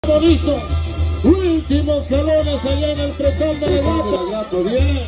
Listo, últimos jalones allá en el pretal de Legato. Bien.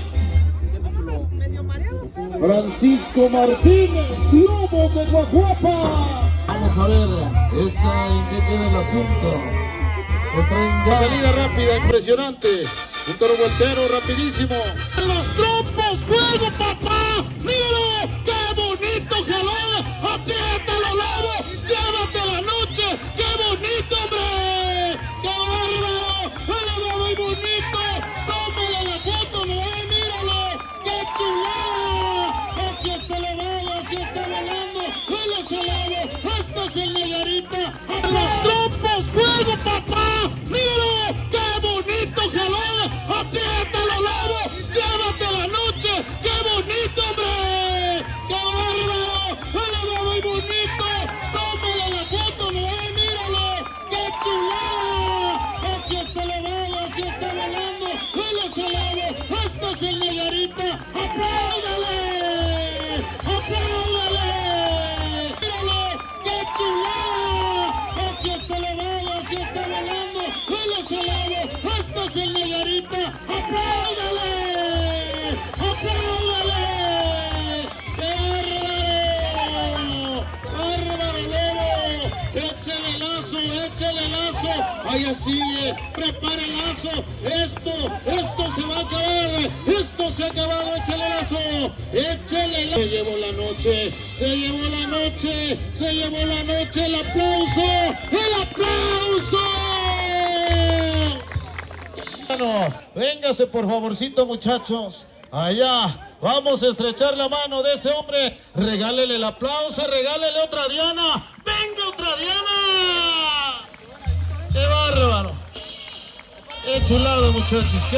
Francisco Martínez, Lobos de Guajuapa. Vamos a ver en qué queda el asunto. Salida rápida, impresionante. Un toro voltero rapidísimo. Los trompos, fuego, papá. Míralo, qué bonito jalón. Apriétalo, Lobo. Llévate la noche. Qué bonito, hombre. Qué bárbaro. Míralo, muy bonito. Tómale la foto, Noé, míralo. Qué chulada. Así está elevado, así está volando. Él es el Lobo. Esto es el Negarita. Los trompos, fuego, papá. Míralo, qué bonito jalón. Apriétalo, Lobo. Llévate la noche. Qué bonito, hombre. Qué bárbaro. Míralo, muy bonito. Tómale la foto, Noé, míralo. Qué chulada. Así está elevado, así está volando. Él es el Lobo. Esto es el Negarita. ¡Apláudale! ¡Apláudale! Míralo, qué chulada. Así está elevado, así está volando. Él es el Lobo. Esto es el Negarita. ¡Apláudale! ¡Apláudale! ¡Qué bárbaro! ¡Bárbaro, Lobo! ¡Échale lazo, échale lazo! ¡Ahí sigue! ¡Prepara el lazo! ¡Esto se va a acabar! ¡Esto se ha acabado! ¡Échale lazo! ¡Échale lazo! Se llevó la noche, se llevó la noche, se llevó la noche. ¡El aplauso! ¡El aplauso! Bueno, véngase por favorcito, muchachos. Allá, vamos a estrechar la mano de ese hombre. Regálele el aplauso, regálele otra Diana. ¡Venga otra Diana! ¡Qué bárbaro! ¡Qué chulado, muchachos!